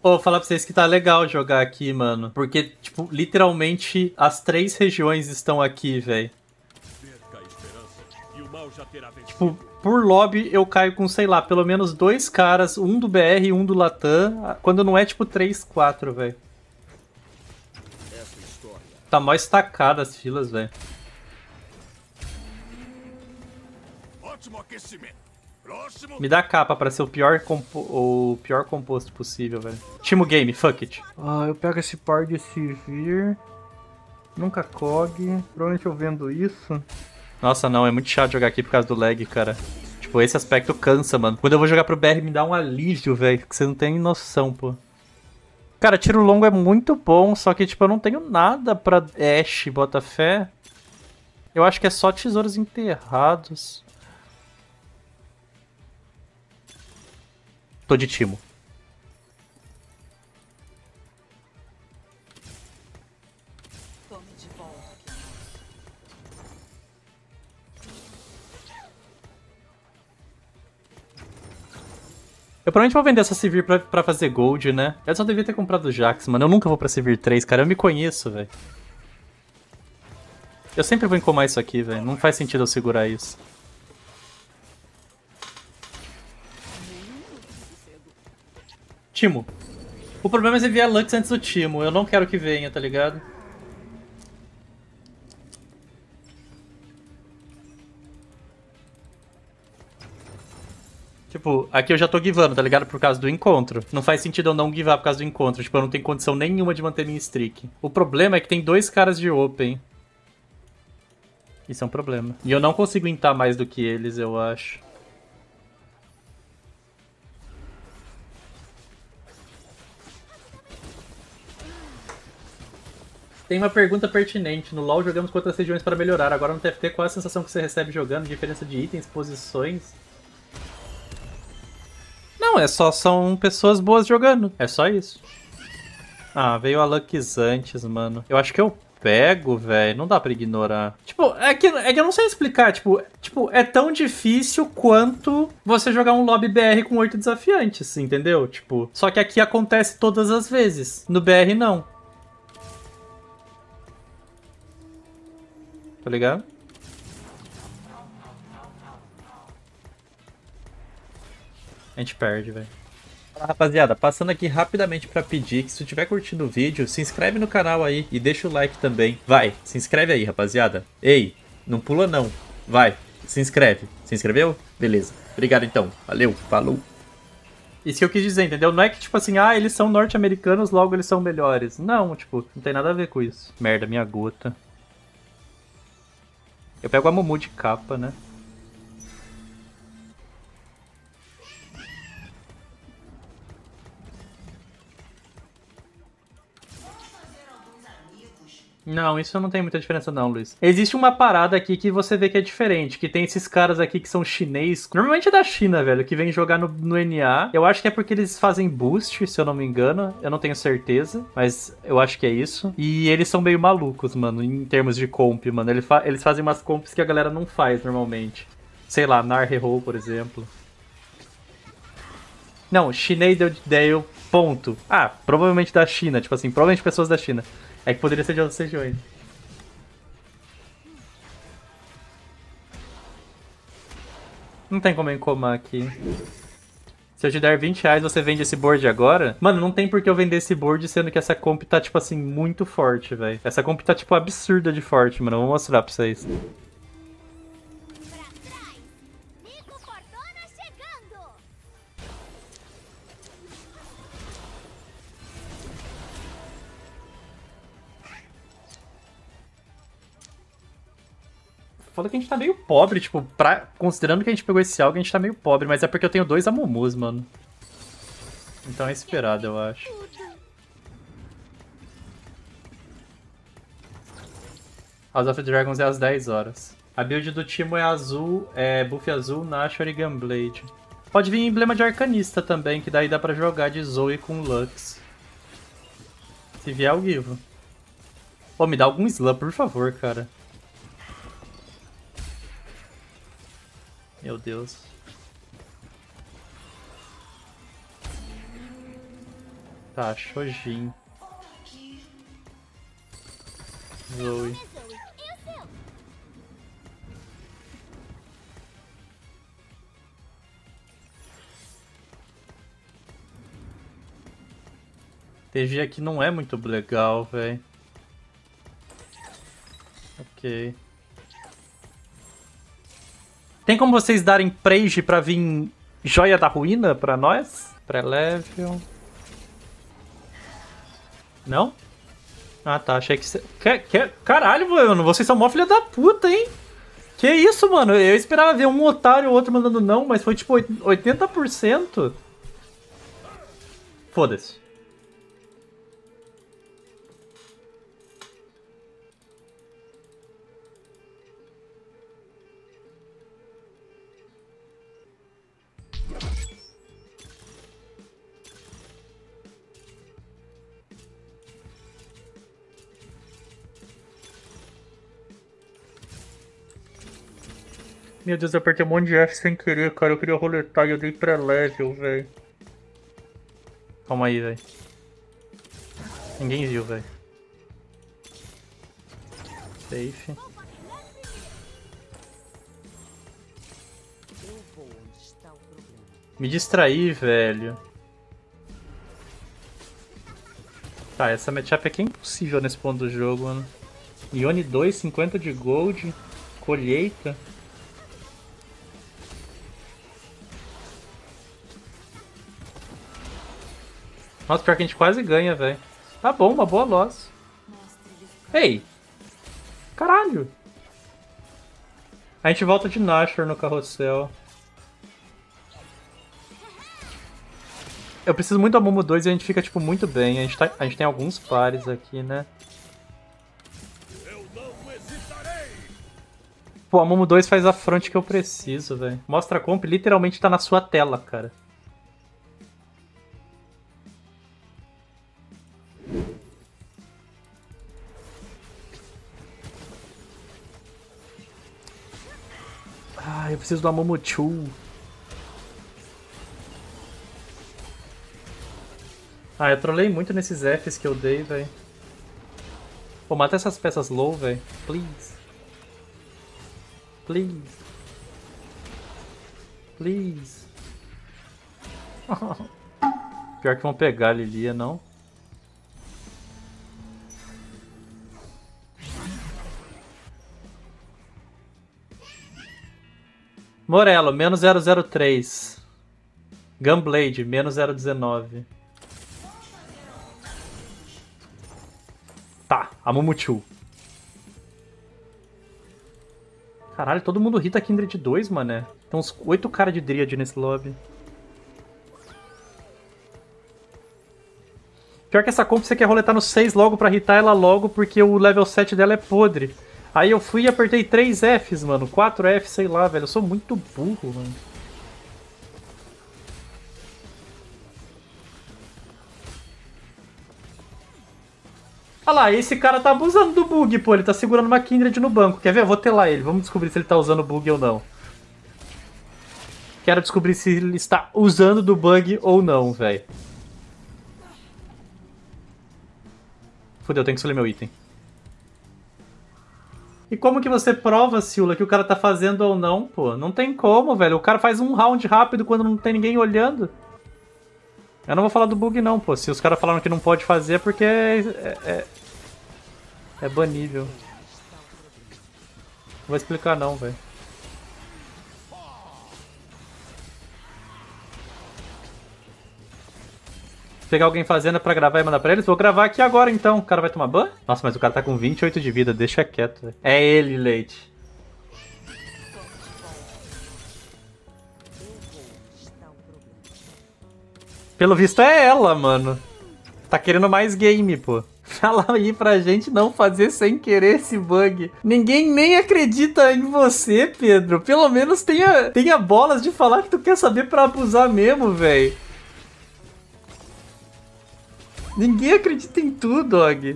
Ô, vou falar pra vocês que tá legal jogar aqui, mano. Porque, tipo, literalmente as 3 regiões estão aqui, velho. Tipo, por lobby eu caio com, sei lá, pelo menos 2 caras, um do BR e um do Latam. Quando não é, tipo, 3, 4, velho. Tá mó estacada as filas, velho. Ótimo aquecimento. Próximo. Me dá capa pra ser o pior composto possível, velho. Timo Game, fuck it. Ah, eu pego esse par de Sivir. Nunca cog. Provavelmente eu vendo isso. Nossa, não, é muito chato jogar aqui por causa do lag, cara. Tipo, esse aspecto cansa, mano. Quando eu vou jogar pro BR me dá um alívio, velho. Que você não tem noção, pô. Cara, tiro longo é muito bom, só que, tipo, eu não tenho nada pra Ashe, Botafé. Eu acho que é só tesouros enterrados. Tô de Timo. Eu provavelmente vou vender essa Sivir pra fazer gold, né? Eu só devia ter comprado o Jax, mano. Eu nunca vou pra Sivir 3, cara. Eu me conheço, velho. Eu sempre vou encomar isso aqui, velho. Não faz sentido eu segurar isso. Timo. O problema é você enviar Lux antes do Timo. Eu não quero que venha, tá ligado? Tipo, aqui eu já tô givando, tá ligado? Por causa do encontro. Não faz sentido eu não givar por causa do encontro. Tipo, eu não tenho condição nenhuma de manter minha streak. O problema é que tem 2 caras de open. Isso é um problema. E eu não consigo intar mais do que eles, eu acho. Tem uma pergunta pertinente. No LoL jogamos com outras regiões para melhorar. Agora no TFT, qual é a sensação que você recebe jogando? Diferença de itens, posições? Não, é só são pessoas boas jogando. É só isso. Ah, veio a Lux antes, mano. Eu acho que eu pego, velho. Não dá pra ignorar. Tipo, é que eu não sei explicar. Tipo, é tão difícil quanto você jogar um lobby BR com 8 desafiantes, entendeu? Tipo, só que aqui acontece todas as vezes. No BR, não. Tá ligado? A gente perde, velho. Rapaziada, passando aqui rapidamente pra pedir que se tu tiver curtindo o vídeo, se inscreve no canal aí e deixa o like também. Vai, se inscreve aí, rapaziada. Ei, não pula não. Vai, se inscreve. Se inscreveu? Beleza. Obrigado então. Valeu, falou. Isso que eu quis dizer, entendeu? Não é que tipo assim, ah, eles são norte-americanos, logo eles são melhores. Não, tipo, não tem nada a ver com isso. Merda, minha gota. Eu pego a Mumu de capa, né? Não, isso não tem muita diferença não, Luiz. Existe uma parada aqui que você vê que é diferente, que tem esses caras aqui que são chinês, normalmente é da China, velho, que vem jogar no NA. Eu acho que é porque eles fazem boost, se eu não me engano, eu não tenho certeza, mas eu acho que é isso. E eles são meio malucos, mano, em termos de comp, mano. Eles fazem umas comps que a galera não faz normalmente. Sei lá, Nar Hero, por exemplo. Não, chinês deu ponto. Ah, provavelmente da China, tipo assim, provavelmente pessoas da China. É que poderia ser de outras regiões. Não tem como eu encomar aqui. Se eu te der 20 reais, você vende esse board agora? Mano, não tem por que eu vender esse board, sendo que essa comp tá, tipo assim, muito forte, velho. Essa comp tá, tipo, absurda de forte, mano. Eu vou mostrar pra vocês. Foda que a gente tá meio pobre, tipo, considerando que a gente pegou esse algo, a gente tá meio pobre, mas é porque eu tenho 2 Amumus, mano. Então é esperado, eu acho. House of Dragons é às 10 horas. A build do Timo é azul, buff azul, Nashor e Gunblade. Pode vir emblema de Arcanista também, que daí dá pra jogar de Zoe com Lux. Se vier, eu give. Pô, me dá algum slam, por favor, cara. Meu Deus. Tá, Shojin. Zoe. TG aqui não é muito legal, velho. Ok. Tem como vocês darem Prage pra vir Joia da Ruína pra nós? Pré-level. Não? Ah tá, achei que você... Caralho, mano, vocês são mó filha da puta, hein? Que isso, mano? Eu esperava ver um otário ou outro mandando não, mas foi tipo 80%. Foda-se. Meu Deus, eu apertei um monte de F sem querer, cara. Eu queria roletar e eu dei pré-level, velho. Calma aí, velho. Ninguém viu, velho. Safe. Me distraí, velho. Tá, essa matchup aqui é impossível nesse ponto do jogo, mano. Ione 2, 50 de gold. Colheita. Nossa, pior que a gente quase ganha, velho. Tá bom, uma boa loss. Ei! Caralho! A gente volta de Nashor no carrossel. Eu preciso muito da Momo 2 e a gente fica, tipo, muito bem. A gente tem alguns pares aqui, né? Pô, a Momo 2 faz a front que eu preciso, velho. Mostra a comp, literalmente tá na sua tela, cara. Ah, eu preciso do Momo 2. Ah, eu trolei muito nesses Fs que eu dei, velho. Pô, mata essas peças low, velho. Please. Please. Please. Pior que vão pegar a Lilia, não? Morello, menos 003. Gunblade, menos 019. Tá, a Mumuchu. Caralho, todo mundo hita Kindred 2, mané. Tem uns 8 caras de Dryad nesse lobby. Pior que essa comp você quer roletar no 6 logo pra hitar ela logo, porque o level 7 dela é podre. Aí eu fui e apertei 3 Fs, mano. 4 Fs, sei lá, velho. Eu sou muito burro, mano. Olha lá, esse cara tá abusando do bug, pô. Ele tá segurando uma Kindred no banco. Quer ver? Eu vou telar ele. Vamos descobrir se ele tá usando o bug ou não. Quero descobrir se ele está usando do bug ou não, velho. Fudeu, tenho que escolher meu item. E como que você prova, Siula, que o cara tá fazendo ou não, pô? Não tem como, velho. O cara faz um round rápido quando não tem ninguém olhando. Eu não vou falar do bug não, pô. Se os caras falaram que não pode fazer é porque é banível. Não vou explicar não, velho. Pegar alguém fazendo pra gravar e mandar pra eles? Vou gravar aqui agora então. O cara vai tomar ban? Nossa, mas o cara tá com 28 de vida. Deixa quieto, velho. É ele, Leite. Pelo visto é ela, mano. Tá querendo mais game, pô. Fala aí pra gente não fazer sem querer esse bug. Ninguém nem acredita em você, Pedro. Pelo menos tenha bolas de falar que tu quer saber pra abusar mesmo, velho. Ninguém acredita em tu, dog.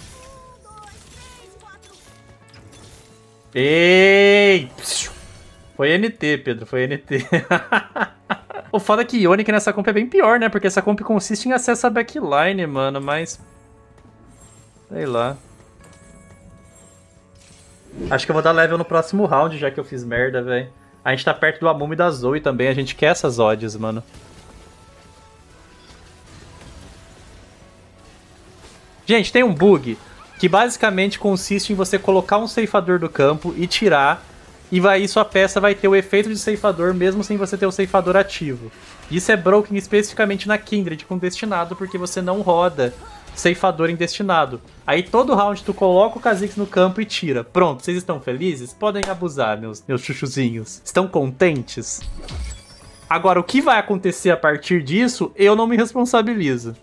Ei! Foi NT, Pedro, foi NT. O foda é que Yonick nessa comp é bem pior, né? Porque essa comp consiste em acesso à backline, mano, mas... sei lá. Acho que eu vou dar level no próximo round, já que eu fiz merda, velho. A gente tá perto do Amumu e da Zoe também, a gente quer essas odds, mano. Gente, tem um bug que basicamente consiste em você colocar um ceifador do campo e tirar, e aí sua peça vai ter o efeito de ceifador mesmo sem você ter o ceifador ativo. Isso é broken especificamente na Kindred com Destinado, porque você não roda ceifador em Destinado. Aí todo round tu coloca o Kha'Zix no campo e tira. Pronto, vocês estão felizes? Podem abusar, meus chuchuzinhos. Estão contentes? Agora, o que vai acontecer a partir disso, eu não me responsabilizo.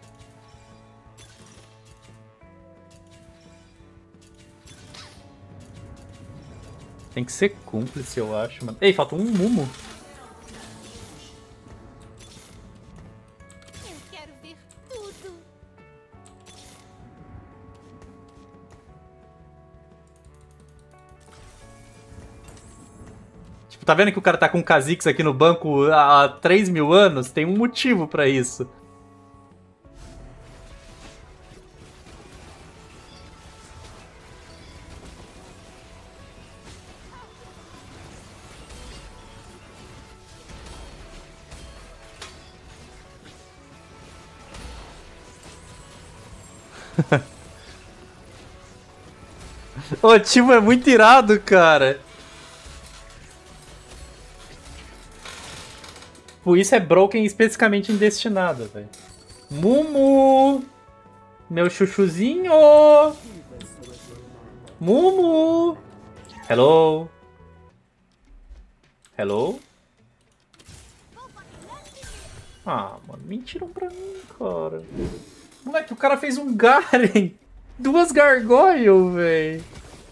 Tem que ser cúmplice, eu acho, mano. Ei, falta um Mumu. Eu quero ver tudo. Tipo, tá vendo que o cara tá com o Kha'Zix aqui no banco há 3.000 anos? Tem um motivo pra isso. O Timo é muito irado, cara. Por isso é broken especificamente em Destinado, velho. Mumu! Meu chuchuzinho! Mumu! Hello? Hello? Ah, mano, mentiram pra mim, cara. Moleque, o cara fez um Garen! 2 Gargoyle, véi!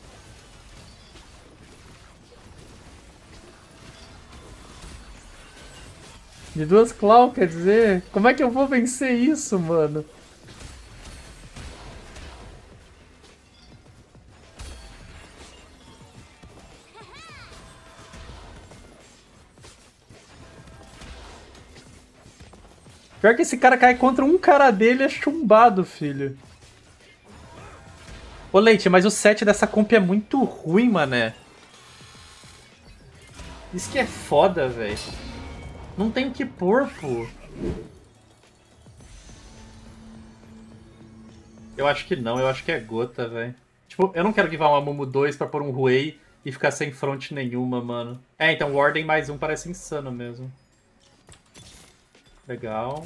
De 2 Claw, quer dizer? Como é que eu vou vencer isso, mano? Pior que esse cara cai contra um cara dele é chumbado, filho. Ô, Leite, mas o set dessa comp é muito ruim, mané. Isso que é foda, velho. Não tem o que pôr, pô. Eu acho que não, eu acho que é gota, velho. Tipo, eu não quero givar uma Mumu 2 pra pôr um Ruei e ficar sem front nenhuma, mano. É, então Warden mais um parece insano mesmo. Legal.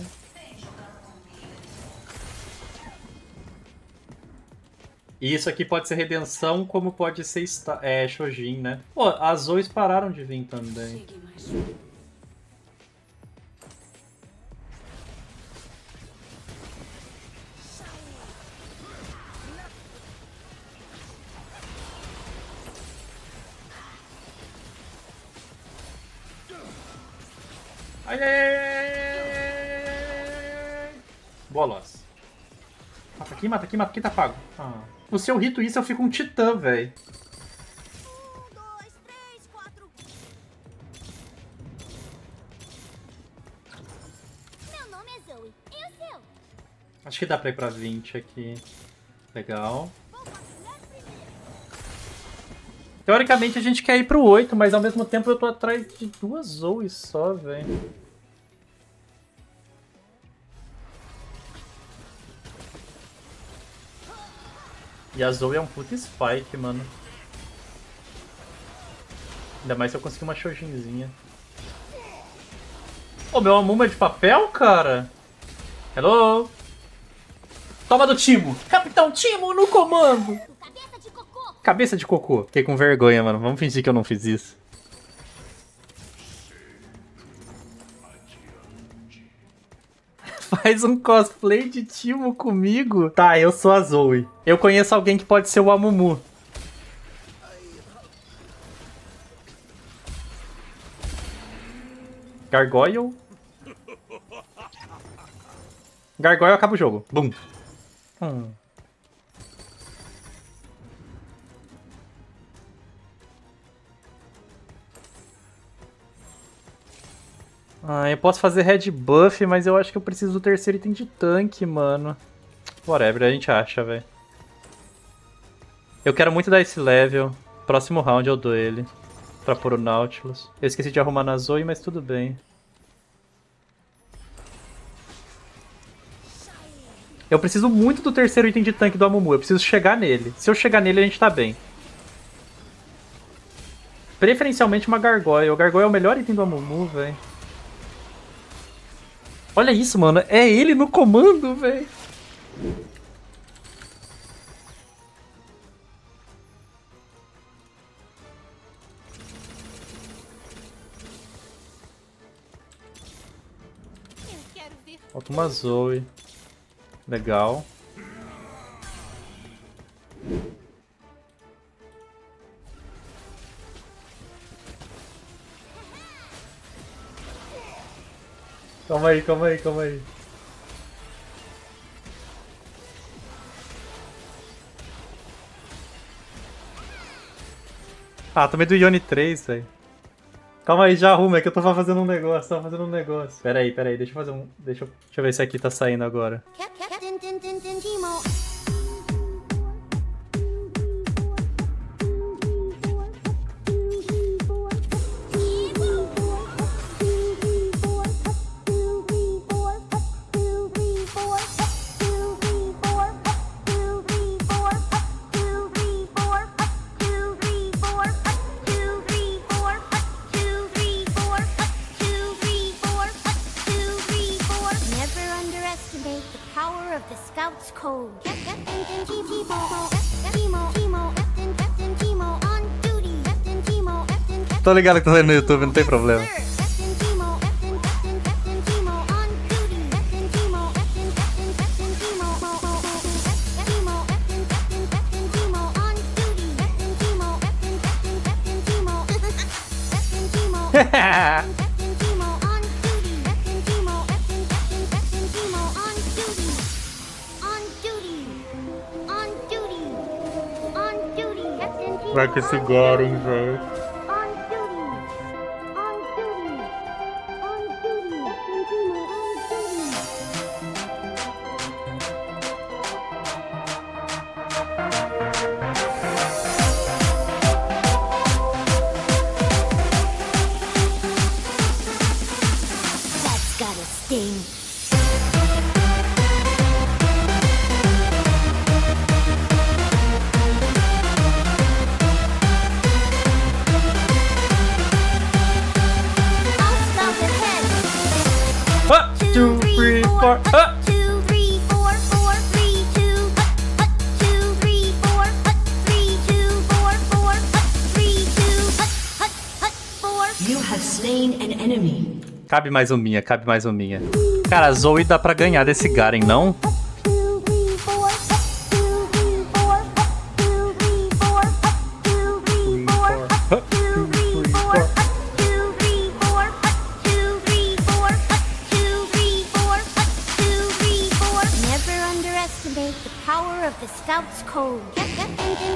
E isso aqui pode ser redenção, como pode ser Shojin, né? Pô, as Zoes pararam de vir também. Ai, ai, ai, ai. Boa loss. Mata aqui, mata aqui, mata aqui, tá pago. Ah. Se eu rito isso, eu fico um titã, velho. 1, 2, 3, 4. Meu nome é Zoe. E o seu? Acho que dá pra ir pra 20 aqui. Legal. Teoricamente a gente quer ir pro 8, mas ao mesmo tempo eu tô atrás de 2 Zoes só, velho. E a Zoe é um puta spike, mano. Ainda mais se eu conseguir uma Shojinzinha. Ô, meu Amumu é de papel, cara? Hello? Toma do Timo! Capitão Timo no comando! Cabeça de cocô. Cabeça de cocô. Fiquei com vergonha, mano. Vamos fingir que eu não fiz isso. Faz um cosplay de Timo comigo? Tá, eu sou a Zoe. Eu conheço alguém que pode ser o Amumu. Gargoyle? Gargoyle acaba o jogo. Bum. Ah, eu posso fazer red buff, mas eu acho que eu preciso do terceiro item de tanque, mano. Whatever, a gente acha, velho. Eu quero muito dar esse level. Próximo round eu dou ele. Pra pôr o Nautilus. Eu esqueci de arrumar na Zoe, mas tudo bem. Eu preciso muito do terceiro item de tanque do Amumu. Eu preciso chegar nele. Se eu chegar nele, a gente tá bem. Preferencialmente uma Gargoyle. O Gargoyle é o melhor item do Amumu, velho. Olha isso, mano. É ele no comando, velho. Eu quero ver. Falta uma Zoe. Legal. Calma aí, calma aí, calma aí. Ah, tomei do Yone 3, velho. Calma aí, já arruma, é que eu tava fazendo um negócio, Pera aí, deixa eu fazer um... Deixa eu ver se aqui tá saindo agora. Captain Timo. Tô ligado que tá vendo no YouTube, não tem problema. Vai com esse Garen, velho. That's gotta sting. One, two, three, four. 2, 3, 4, 4, 3, 2, 2, 3, 4, 3, 2, 4, 4, 3, 2, 4. You have slain an enemy. Cabe mais um minha, cabe mais um minha. Cara, a Zoe dá pra ganhar desse Garen, não? 2, 3, 4, 2, 3, 4, 2, 3, 4, 2, 3, 4, 2, 3, 4, 2, 3, 4, 2, 3, 4, 2, 3, 4, 2, 3, 4. Never underestimate the power of the Scout's Code. Captain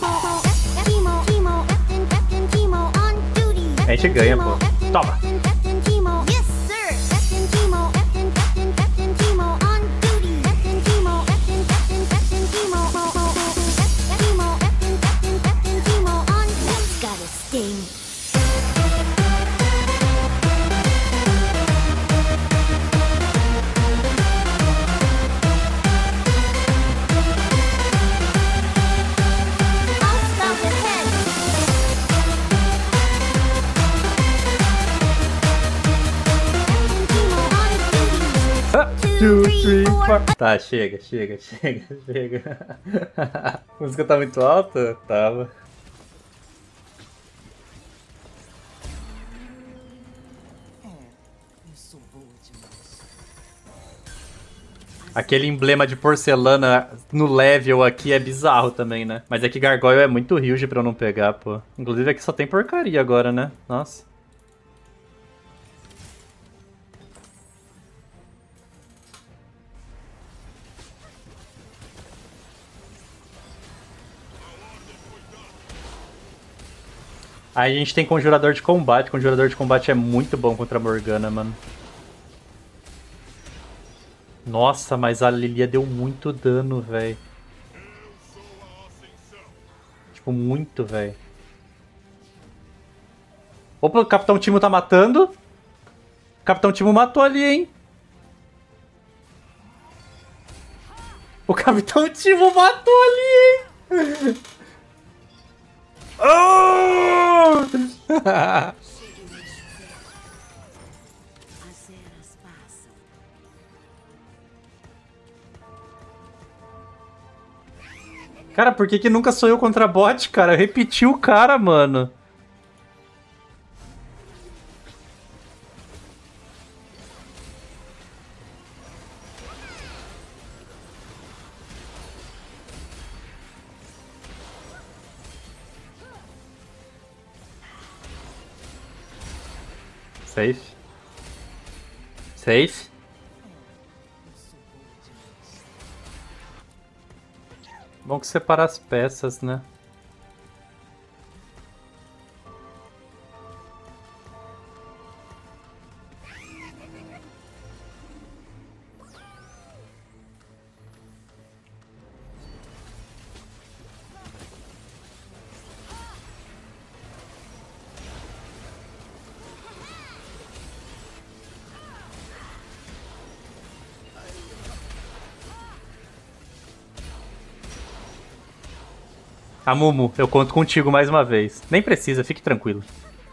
Timo on duty. A gente ganha, pô. Toma. Captain Timo. Yes, sir. Captain Timo. Captain Timo on duty. Captain Timo. Captain Timo. Captain Timo on. That's gotta sting. I'll stop ahead. 2, 3, 4. Tá, chega. A música tá muito alta? Tava. Aquele emblema de porcelana no level aqui é bizarro também, né? Mas é que Gargoyle é muito huge pra eu não pegar, pô. Inclusive aqui só tem porcaria agora, né? Nossa. Aí a gente tem Conjurador de Combate. Conjurador de Combate é muito bom contra a Morgana, mano. Nossa, mas a Lilia deu muito dano, velho. Tipo, muito, velho. Opa, o Capitão Timo tá matando. O Capitão Timo matou ali, hein? O Capitão Timo matou ali, hein? Oh! Cara, por que nunca sou eu contra bot, cara? Eu repeti o cara, mano. Safe. Safe. Bom que separa as peças, né? A Mumu, eu conto contigo mais uma vez. Nem precisa, fique tranquilo.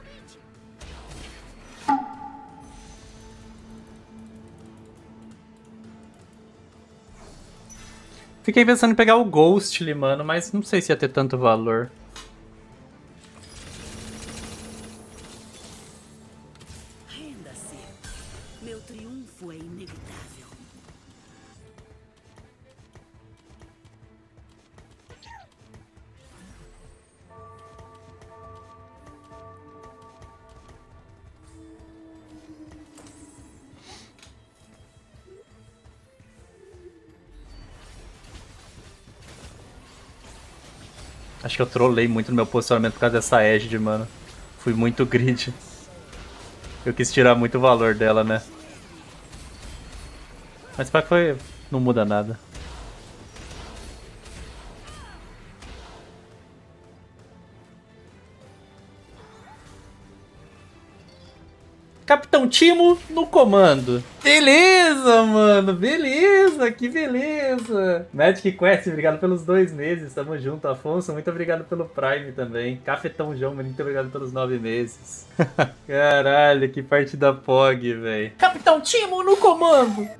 Fiquei pensando em pegar o Ghostly, mano, mas não sei se ia ter tanto valor. Renda-se. Meu triunfo é inevitável. Acho que eu trolei muito no meu posicionamento por causa dessa Edge, mano. Fui muito grid. Eu quis tirar muito valor dela, né? Mas foi... não muda nada. Capitão Timo no comando. Beleza, mano. Beleza, que beleza. Magic Quest, obrigado pelos 2 meses. Tamo junto. Afonso, muito obrigado pelo Prime também. Cafetão João, muito obrigado pelos 9 meses. Caralho, que partida POG, velho. Capitão Timo no comando.